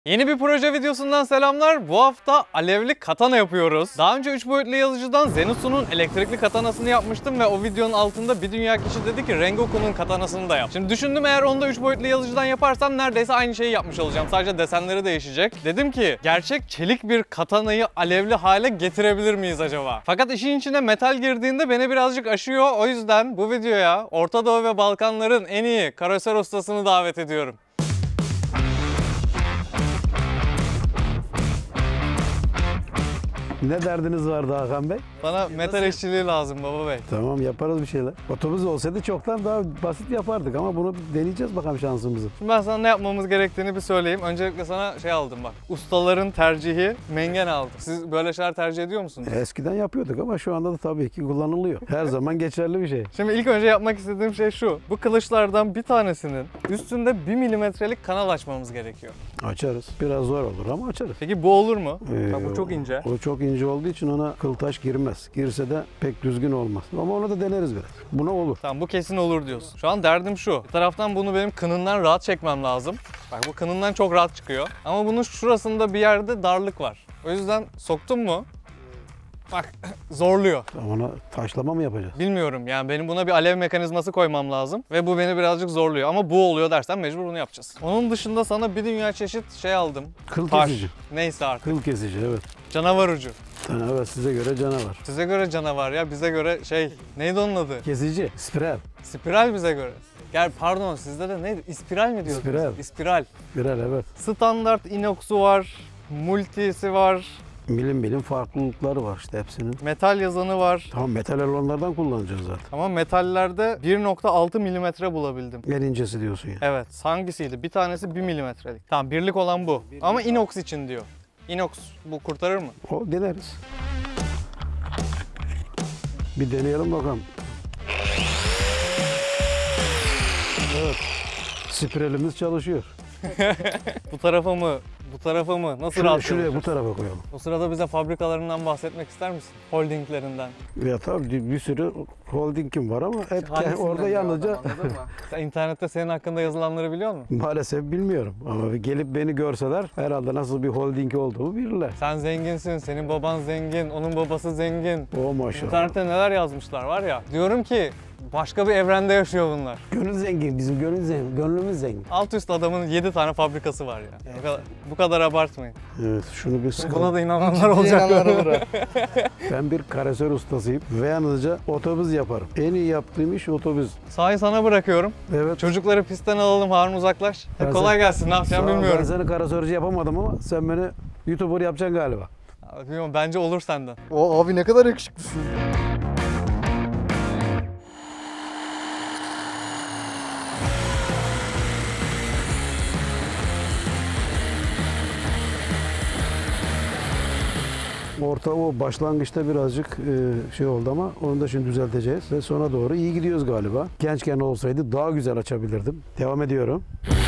Yeni bir proje videosundan selamlar. Bu hafta alevli katana yapıyoruz. Daha önce 3 boyutlu yazıcıdan Zenitsu'nun elektrikli katanasını yapmıştım ve o videonun altında bir dünya kişi dedi ki Rengoku'nun katanasını da yap. Şimdi düşündüm, eğer onu da 3 boyutlu yazıcıdan yaparsam neredeyse aynı şeyi yapmış olacağım. Sadece desenleri değişecek. Dedim ki gerçek çelik bir katanayı alevli hale getirebilir miyiz acaba? Fakat işin içine metal girdiğinde beni birazcık aşıyor. O yüzden bu videoya Orta Doğu ve Balkanların en iyi karoser ustasını davet ediyorum. Ne derdiniz vardı Hakan Bey? Bana metal işçiliği lazım baba bey. Tamam, yaparız bir şeyler. Otobüs olsaydı çoktan daha basit yapardık ama bunu deneyeceğiz bakalım şansımızı. Şimdi ben sana ne yapmamız gerektiğini bir söyleyeyim. Öncelikle sana şey aldım bak. Ustaların tercihi mengen aldım. Siz böyle şeyler tercih ediyor musunuz? Eskiden yapıyorduk ama şu anda da tabii ki kullanılıyor. Her zaman geçerli bir şey. Şimdi ilk önce yapmak istediğim şey şu. Bu kılıçlardan bir tanesinin üstünde 1 milimetrelik kanal açmamız gerekiyor. Açarız. Biraz zor olur ama açarız. Peki bu olur mu? Bak bu çok ince. O çok ince olduğu için ona kıltaş girmez. Girse de pek düzgün olmaz. Ama onu da deneriz biraz. Buna olur. Tamam, bu kesin olur diyorsun. Şu an derdim şu. Bir taraftan bunu benim kınından rahat çekmem lazım. Bak bu kınından çok rahat çıkıyor. Ama bunun şurasında bir yerde darlık var. O yüzden soktum mu? Bak zorluyor. Ona taşlama mı yapacağız? Bilmiyorum yani, benim buna bir alev mekanizması koymam lazım ve bu beni birazcık zorluyor ama bu oluyor dersen mecbur bunu yapacağız. Onun dışında sana bir dünya çeşit şey aldım. Kıl Taş. kesici. Neyse artık. Kıl kesici, evet. Canavar ucu. Evet, size göre canavar. Size göre canavar ya, bize göre şey, neydi onun adı? Kesici, spiral. Spiral bize göre. Gel pardon, sizde de neydi? İspiral mi diyorsunuz? İspiral. İspiral. Spiral, evet. Standart inox'u var, multisi var, Milim farklılıkları var işte hepsinin. metal yazanı var. Tamam, metal olanlardan kullanacağız zaten. Ama metallerde 1.6 milimetre bulabildim. En incesi diyorsun ya. Evet, hangisiydi? Bir tanesi 1 milimetrelik. Tamam, birlik olan bu. Ama inox için diyor. Inox bu kurtarır mı? O deneriz. Bir deneyelim bakalım. Evet. Spiralimiz çalışıyor. Bu tarafa mı? Bu tarafa mı? Nasıl rahat Şuraya bu çalışır? tarafa koyalım. O sırada bize fabrikalarından bahsetmek ister misin? Holdinglerinden. Ya tabii bir sürü holdingim var ama hep Hangisinden orada diyor yalnızca adam, anladın mı? Sen internette senin hakkında yazılanları biliyor musun? maalesef bilmiyorum. Ama gelip beni görseler herhalde nasıl bir holding olduğumu bilirler. Sen zenginsin, senin baban zengin, onun babası zengin. O maşallah. İnternette neler yazmışlar var ya. Diyorum ki başka bir evrende yaşıyor bunlar. Gönül zengin, bizim gönül zengin, gönlümüz zengin. Alt üst adamın 7 tane fabrikası var ya. Bu kadar abartmayın. Evet, şunu bir sıkalım. Buna da inananlar olacak. Ben bir karoser ustasıyım ve yalnızca otobüs yaparım. En iyi yaptığım iş otobüs. Sahayı sana bırakıyorum. Evet. Çocukları pistten alalım, Harun uzaklaş. Ben Kolay gelsin, ne yapacağım Sağ ol, bilmiyorum. Ben seni karosörcü yapamadım ama sen beni YouTuber yapacaksın galiba. Bilmiyorum, bence olur senden. O abi ne kadar yakışıklısın. Orta o başlangıçta birazcık şey oldu ama onu da şimdi düzelteceğiz ve sona doğru iyi gidiyoruz galiba. Gençken olsaydı daha güzel açabilirdim. Devam ediyorum.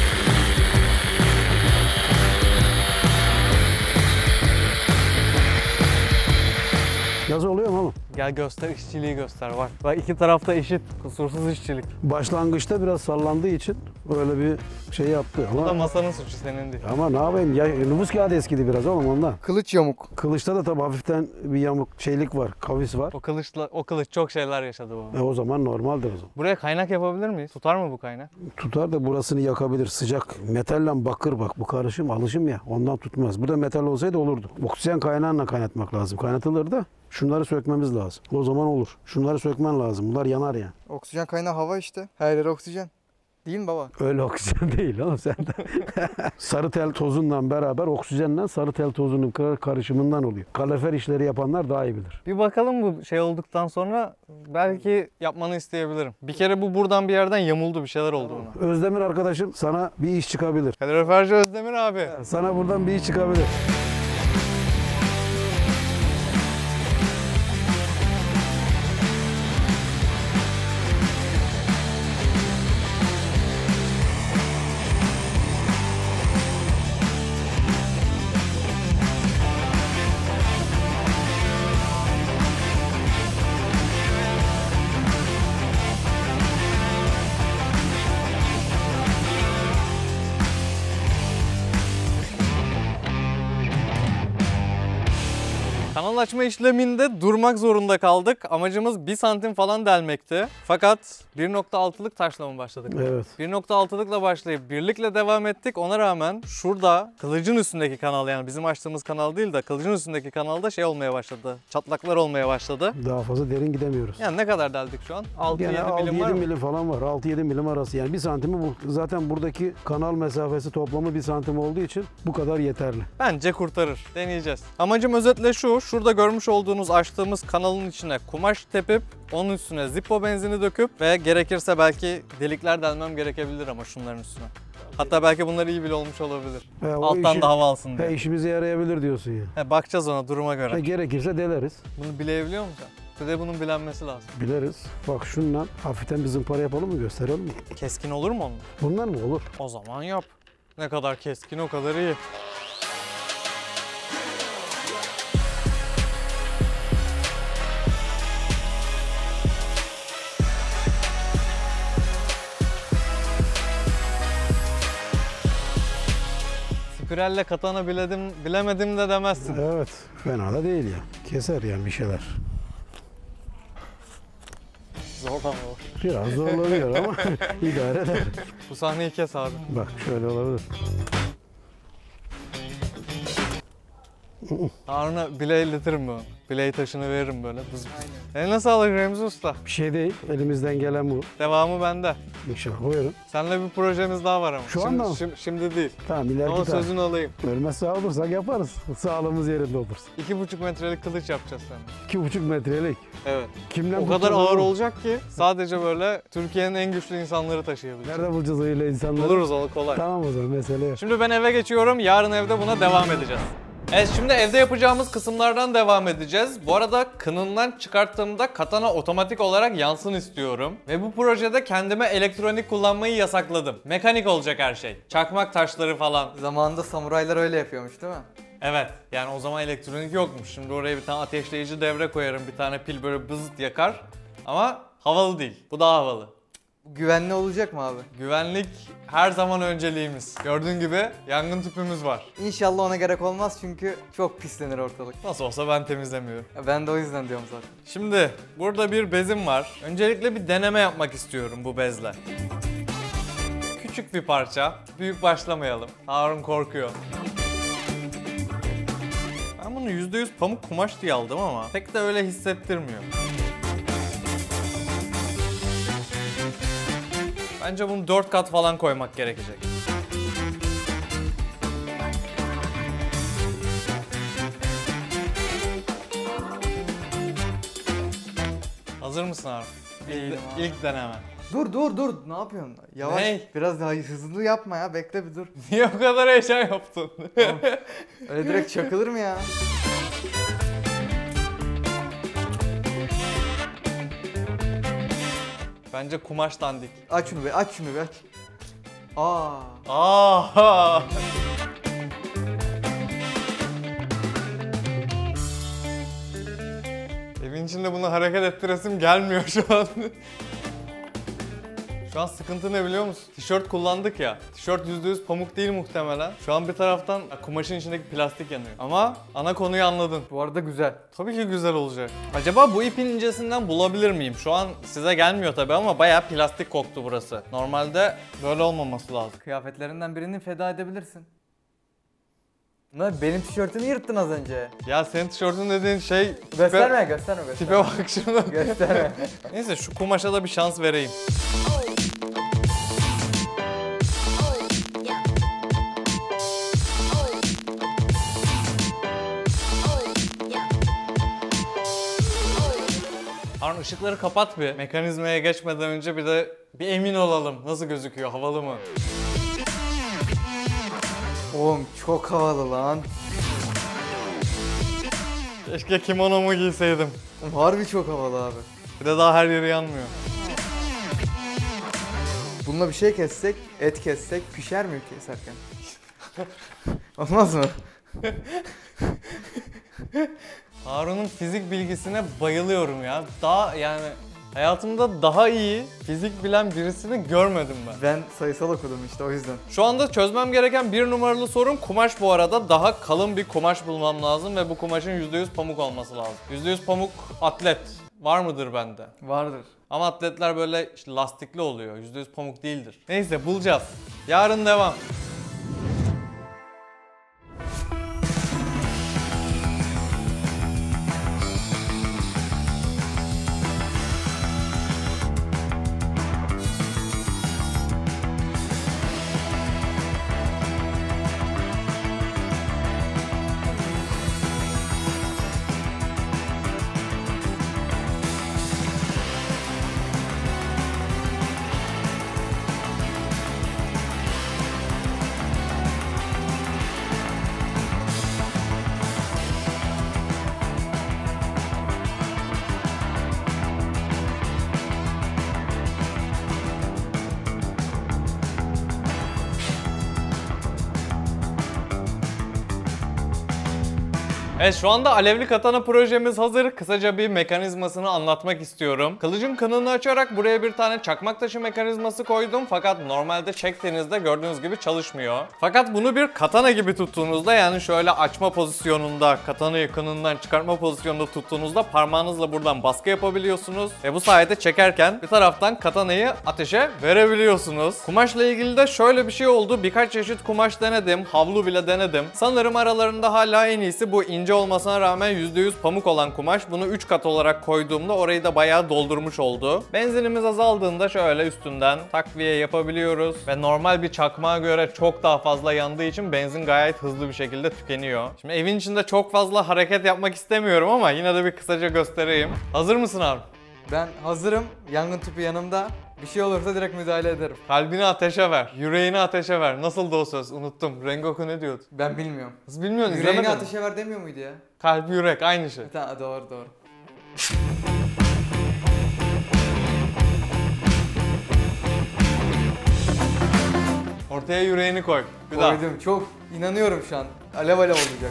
Nasıl oluyor mu ama? Gel göster, işçiliği göster. Bak iki tarafta eşit, kusursuz işçilik. Başlangıçta biraz sallandığı için öyle bir şey yaptı Bu da ama masanın suçu, senin değil. ama ne yapayım ya, nüfus kağıdı eskidi biraz oğlum ondan. Kılıç yamuk. Kılıçta da tabii hafiften bir yamuk şeylik var, kavis var. O kılıç çok şeyler yaşadı bu. O zaman normaldir o zaman. Buraya kaynak yapabilir miyiz? Tutar mı bu kaynak? Tutar da burasını yakabilir, sıcak. Metalle bakır bak, bu karışım alışım ya, ondan tutmaz. Bu da metal olsaydı olurdu. Oksijen kaynağıyla kaynatmak lazım. Kaynatılır da şunları sökmemiz lazım. O zaman olur. Şunları sökmen lazım. Bunlar yanar ya. Oksijen kaynağı hava işte. Her yer oksijen. Değil mi baba? Öyle oksijen değil oğlum sen de. Sarı tel tozundan beraber oksijenle sarı tel tozunun karışımından oluyor. Kalorifer işleri yapanlar daha iyi bilir. Bir bakalım, bu şey olduktan sonra belki yapmanı isteyebilirim. Bir kere bu buradan bir yerden yamuldu, bir şeyler oldu buna. Özdemir arkadaşım, sana bir iş çıkabilir. Kaloriferci Özdemir abi. Sana buradan bir iş çıkabilir. Kanal açma işleminde durmak zorunda kaldık. Amacımız 1 santim falan delmekti. Fakat 1.6'lık taşla mı başladık? Evet. 1.6'lıkla başlayıp birlikle devam ettik. Ona rağmen şurada kılıcın üstündeki kanal, yani bizim açtığımız kanal değil de kılıcın üstündeki kanalda şey olmaya başladı. Çatlaklar olmaya başladı. Daha fazla derin gidemiyoruz. Yani ne kadar deldik şu an? 6-7 Yani milim var 6-7 mı? milim falan var. 6-7 milim arası. Yani 1 santimi bu. Zaten buradaki kanal mesafesi toplamı 1 santim olduğu için bu kadar yeterli. Bence kurtarır. Deneyeceğiz. Amacım özetle şu. Şurada görmüş olduğunuz açtığımız kanalın içine kumaş tepip onun üstüne Zippo benzini döküp ve gerekirse belki delikler delmem gerekebilir ama şunların üstüne. Hatta belki bunlar iyi bile olmuş olabilir. O Alttan da hava alsın diye. işimize yarayabilir diyorsun ya. Bakacağız ona duruma göre. Gerekirse deleriz. Bunu bilebiliyor musun? Bir de bunun bilenmesi lazım. Bileriz. Bak şundan hafiften bir zımpara yapalım mı? Gösterelim mi? Keskin olur mu onun? Bunlar mı? Olur. O zaman yap. Ne kadar keskin o kadar iyi. Spiralle katana bilemedim de demezsin. Evet. Fena da değil ya. Keser yani bir şeyler. Zor ama o. Biraz zorlanıyor ama idare eder. Bu sahneyi kes abi. Bak şöyle olabilir. Harun'a bileği iletirim ben. Bileği taşını veririm böyle. Eline sağlık Remzi Usta. Bir şey değil. Elimizden gelen bu. Devamı bende. İnşallah. Buyurun. Seninle bir projemiz daha var ama. Şu anda mı? Şimdi değil. Tamam ileriki Ama tarih. sözünü alayım. Ölmez sağ olursak yaparız. Sağlığımız yerinde olursa. 2,5 metrelik kılıç yapacağız seninle. 2,5 metrelik. Evet. Kimden O kadar bulacağız ağır onu? olacak ki sadece böyle Türkiye'nin en güçlü insanları taşıyabilir. Nerede bulacağız öyle insanları? Buluruz, o kolay. Tamam o zaman mesele yok. Şimdi ben eve geçiyorum. Yarın evde buna devam edeceğiz. Evet, şimdi evde yapacağımız kısımlardan devam edeceğiz. Bu arada kınından çıkarttığımda katana otomatik olarak yansın istiyorum. Ve bu projede kendime elektronik kullanmayı yasakladım. Mekanik olacak her şey. Çakmak taşları falan. Zamanında samuraylar öyle yapıyormuş değil mi? Evet, yani o zaman elektronik yokmuş. Şimdi oraya bir tane ateşleyici devre koyarım. Bir tane pil böyle bızıt yakar. Ama havalı değil. Bu daha havalı. Güvenli olacak mı abi? Güvenlik her zaman önceliğimiz. Gördüğün gibi yangın tüpümüz var. İnşallah ona gerek olmaz çünkü çok pislenir ortalık. Nasıl olsa ben temizlemiyorum. Ya ben de o yüzden diyorum zaten. Şimdi burada bir bezim var. Öncelikle bir deneme yapmak istiyorum bu bezle. Küçük bir parça. Büyük başlamayalım. Harun korkuyor. Ben bunu %100 pamuk kumaş diye aldım ama pek de öyle hissettirmiyor. Bence bunu 4 kat falan koymak gerekecek. Hazır mısın abi? Değilim abi. İlk deneme. Dur. Ne yapıyorsun? Yavaş. Ne? Biraz daha hızlı yapma ya. Bekle bir dur. Niye o kadar heyecan yaptın? Öyle direkt çakılır mı ya? Bence kumaş dandik. Aç şunu bir, aç. Aa. Aa! Evin içinde bunu hareket ettiresim gelmiyor şu an. Şu an sıkıntı ne biliyor musun? Tişört kullandık ya. Tişört %100 pamuk değil muhtemelen. Şu an bir taraftan kumaşın içindeki plastik yanıyor. Ama ana konuyu anladın. Bu arada güzel. Tabii ki güzel olacak. Acaba bu ipin incesinden bulabilir miyim? Şu an size gelmiyor tabii ama bayağı plastik koktu burası. Normalde böyle olmaması lazım. Kıyafetlerinden birini feda edebilirsin. Lan benim tişörtümü yırttın az önce. Ya senin tişörtün dediğin şey... Gösterme. Tipe bak şuna. Gösterme. Neyse şu kumaşa da bir şans vereyim. Harun ışıkları kapat bir. Mekanizmaya geçmeden önce bir emin olalım. Nasıl gözüküyor? Havalı mı? Oğlum çok havalı lan. Keşke kimonomu giyseydim. Oğlum harbi çok havalı abi. Bir de daha her yeri yanmıyor. Bununla bir şey kessek, et kessek pişer mi keserken? Olmaz mı? Harun'un fizik bilgisine bayılıyorum ya. Daha yani Hayatımda daha iyi fizik bilen birisini görmedim ben. Ben sayısal okudum işte o yüzden. Şu anda çözmem gereken bir numaralı sorum kumaş bu arada. Daha kalın bir kumaş bulmam lazım ve bu kumaşın %100 pamuk olması lazım. %100 pamuk atlet var mıdır bende? Vardır. Ama atletler böyle işte lastikli oluyor. %100 pamuk değildir. Neyse bulacağız. Yarın devam. Evet, şu anda alevli katana projemiz hazır. Kısaca bir mekanizmasını anlatmak istiyorum. Kılıcın kınını açarak buraya bir tane çakmak taşı mekanizması koydum. Fakat normalde çektiğinizde gördüğünüz gibi çalışmıyor. Fakat bunu bir katana gibi tuttuğunuzda, yani şöyle açma pozisyonunda, katanayı kınından çıkartma pozisyonunda tuttuğunuzda parmağınızla buradan baskı yapabiliyorsunuz. Ve bu sayede çekerken bir taraftan katanayı ateşe verebiliyorsunuz. Kumaşla ilgili de şöyle bir şey oldu. Birkaç çeşit kumaş denedim. Havlu bile denedim. Sanırım aralarında hala en iyisi bu ince olmasına rağmen %100 pamuk olan kumaş. Bunu 3 kat olarak koyduğumda orayı da bayağı doldurmuş oldu. Benzinimiz azaldığında şöyle üstünden takviye yapabiliyoruz. Ve normal bir çakmağa göre çok daha fazla yandığı için benzin gayet hızlı bir şekilde tükeniyor. Şimdi evin içinde çok fazla hareket yapmak istemiyorum ama yine de bir kısaca göstereyim. Hazır mısın abi? Ben hazırım. Yangın tüpü yanımda. Bir şey olursa direkt müdahale ederim. Kalbini ateşe ver, yüreğini ateşe ver. Nasıldı o söz? Unuttum. Rengoku ne diyordu? Ben bilmiyorum. Nasıl bilmiyorsun? Yüreğini İzlemedin mi? ateşe ver demiyor muydu ya? Kalp, yürek aynı şey. Tamam, doğru doğru. Ortaya yüreğini koy. Bir daha. Koydum. Çok inanıyorum şu an. Alev alev olacak.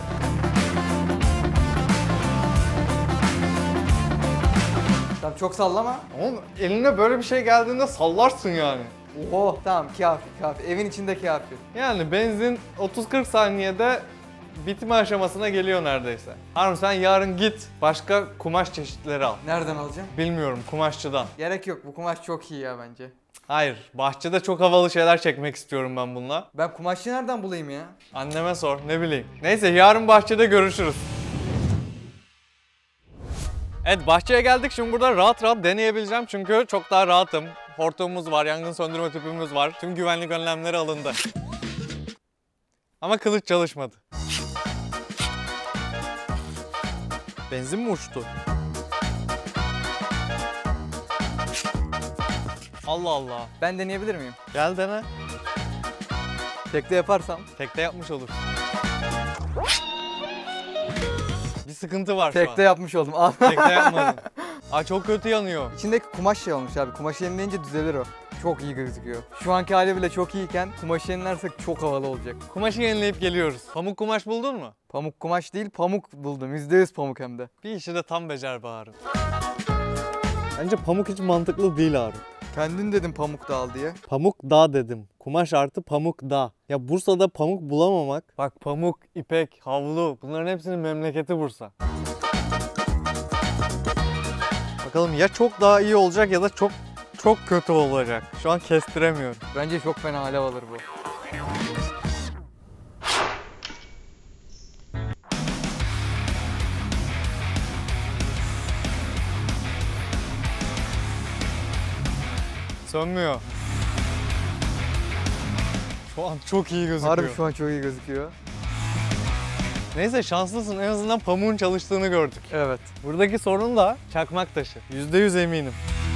Tamam, çok sallama. Oğlum eline böyle bir şey geldiğinde sallarsın yani. Oh tamam, kafi kafi. Evin içinde kafi. Yani benzin 30-40 saniyede bitme aşamasına geliyor neredeyse. Harun sen yarın git başka kumaş çeşitleri al. Nereden alacağım? Bilmiyorum, kumaşçıdan. Gerek yok. Bu kumaş çok iyi ya bence. Hayır, bahçede çok havalı şeyler çekmek istiyorum ben bununla. Ben kumaşçı nereden bulayım ya? Anneme sor, ne bileyim. Neyse, yarın bahçede görüşürüz. Evet, bahçeye geldik. Şimdi burada rahat rahat deneyebileceğim çünkü çok daha rahatım. Hortumumuz var, yangın söndürme tüpümüz var. Tüm güvenlik önlemleri alındı. Ama kılıç çalışmadı. Benzin mi uçtu? Allah Allah. Ben deneyebilir miyim? Gel dene. Tekte yaparsam. Tekte yapmış olur. Bir sıkıntı var şu an. Tekte yapmış oldum. Al. Tekte yapmadım. Aa, çok kötü yanıyor. İçindeki kumaş şey olmuş abi. Kumaşı yenileyince düzelir o. Çok iyi gözüküyor. Şu anki hali bile çok iyiyken kumaşı yenilersek çok havalı olacak. Kumaşı yenileyip geliyoruz. Pamuk kumaş buldun mu? Pamuk kumaş değil, pamuk buldum. %100 pamuk hem de. Bir işi de tam becer Bahar'ım. Bence pamuk hiç mantıklı değil abi. Kendin dedim pamuk da al diye. Pamuk dağ dedim. Kumaş artı pamuk dağ. Ya Bursa'da pamuk bulamamak. Bak pamuk, ipek, havlu, bunların hepsinin memleketi Bursa. Bakalım ya çok daha iyi olacak ya da çok kötü olacak. Şu an kestiremiyorum. Bence çok fena alev alır bu. Sönmüyor. Şu an çok iyi gözüküyor. Harbi şu an çok iyi gözüküyor. Neyse, şanslısın, en azından pamuğun çalıştığını gördük. Evet. Buradaki sorun da çakmak taşı. %100 eminim.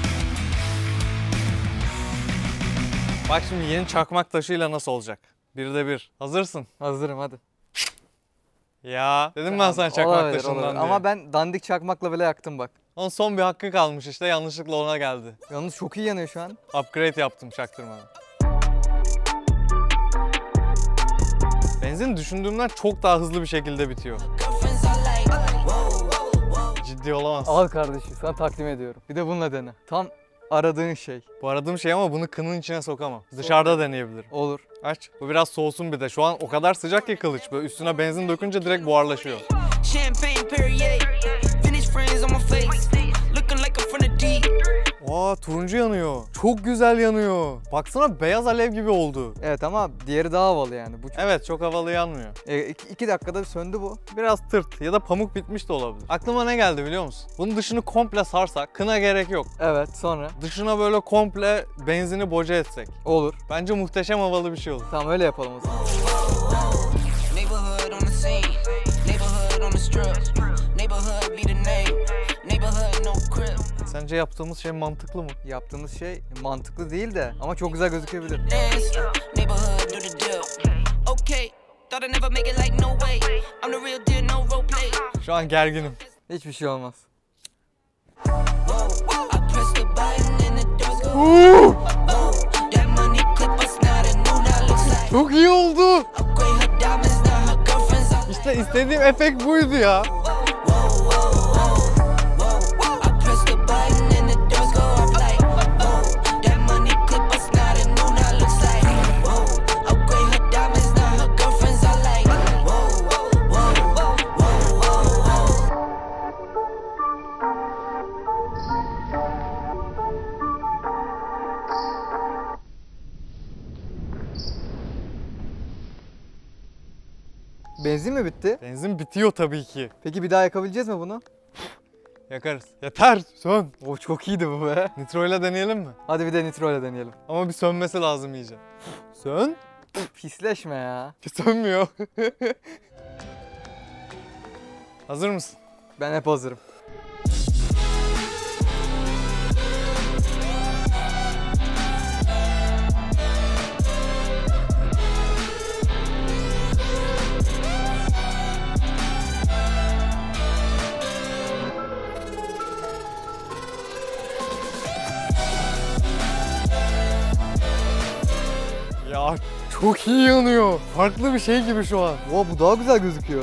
Bak şimdi yeni çakmak taşıyla nasıl olacak? 1'de 1. Hazırsın. Hazırım hadi. Ya dedim ben sana çakmak Olabilir, taşından olabilir. diye. Ama ben dandik çakmakla bile yaktım bak. Onun son bir hakkı kalmış işte, yanlışlıkla ona geldi. Yalnız çok iyi yanıyor şu an. Upgrade yaptım çaktırmadan. Benzin düşündüğümden çok daha hızlı bir şekilde bitiyor. ciddi olamaz. Al kardeşim, sana takdim ediyorum. Bir de bununla dene. Tam aradığın şey. Bu aradığım şey ama bunu kının içine sokamam. Dışarıda deneyebilirim. Olur. Aç. Bu biraz soğusun bir de. Şu an o kadar sıcak ki kılıç. Böyle üstüne benzin dökünce direkt buharlaşıyor. Champagne Perrier, vintage friends on my face, looking like I'm from the deep. Aa, turuncu yanıyor. Çok güzel yanıyor. Baksana, beyaz alev gibi oldu. Evet ama diğeri daha havalı yani. Bu çok... Evet, çok havalı yanmıyor. 2 dakikada söndü bu. Biraz tırt ya da pamuk bitmiş de olabilir. Aklıma ne geldi biliyor musun? Bunun dışını komple sarsak, kına gerek yok. Evet, sonra? Dışına böyle komple benzini boca etsek. Olur. Bence muhteşem havalı bir şey olur. Tamam, öyle yapalım o zaman. Neighborhood on the scene, neighborhood on the strip, neighborhood be the name, neighborhood no crib. Sence yaptığımız şey mantıklı mı? Yaptığımız şey mantıklı değil de ama çok güzel gözükebilir. Dance, neighborhood do the deal. Okay, thought I never make it like no way. I'm the real deal, no role play. Şu an gerginim. Hiçbir şey olmaz. I press the button and the doors go. That money clip us now that new now looks like. Çok iyi oldu. Upgrade her diamonds now her girlfriends all. İşte istediğim efekt buydu ya. I press the button and the doors go off like. That money clip us now that new now looks like. Upgrade her diamonds now her girlfriends all like. Benzin mi bitti? Benzin bitiyor tabii ki. Peki bir daha yakabileceğiz mi bunu? Yakarız. Yeter, sön. O çok iyiydi bu be. Nitro ile deneyelim mi? Hadi bir de nitro ile deneyelim. Ama bir sönmesi lazım iyice. Sön. Pisleşme ya. Sönmüyor. Hazır mısın? Ben hep hazırım. Ya çok iyi yanıyor. Farklı bir şey gibi şu an. Wow, bu daha güzel gözüküyor.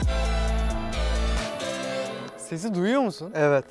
Sesi duyuyor musun? Evet.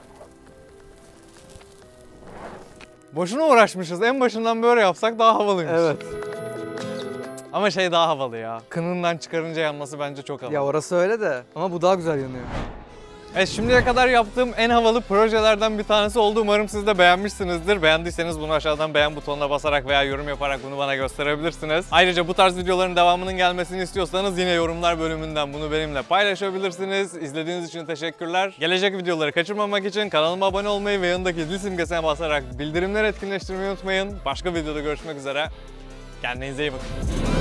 Boşuna uğraşmışız. En başından böyle yapsak daha havalıymış. Evet. Ama şey daha havalı ya. Kınından çıkarınca yanması bence çok havalı. Ya orası öyle de ama bu daha güzel yanıyor. Evet, şimdiye kadar yaptığım en havalı projelerden bir tanesi oldu. Umarım siz de beğenmişsinizdir. Beğendiyseniz bunu aşağıdan beğen butonuna basarak veya yorum yaparak bunu bana gösterebilirsiniz. Ayrıca bu tarz videoların devamının gelmesini istiyorsanız yine yorumlar bölümünden bunu benimle paylaşabilirsiniz. İzlediğiniz için teşekkürler. Gelecek videoları kaçırmamak için kanalıma abone olmayı ve yanındaki zil simgesine basarak bildirimleri etkinleştirmeyi unutmayın. Başka videoda görüşmek üzere. Kendinize iyi bakın.